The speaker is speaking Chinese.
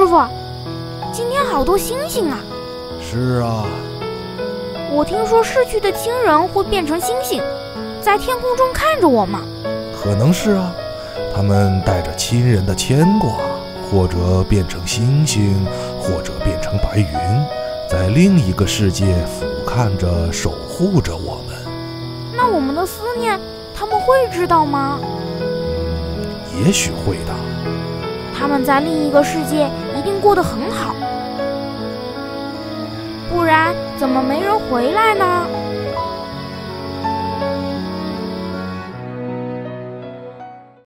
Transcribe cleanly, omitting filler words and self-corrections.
傅，今天好多星星啊！ 是啊， 我听说逝去的亲人会变成星星，在天空中看着我们。 可能是啊，他们带着亲人的牵挂，或者变成星星，或者变成白云，在另一个世界俯瞰着，守护着我们。 那我们的思念，他们会知道吗？ 也许会的。 他们在另一个世界一定过得很好，不然怎么没人回来呢？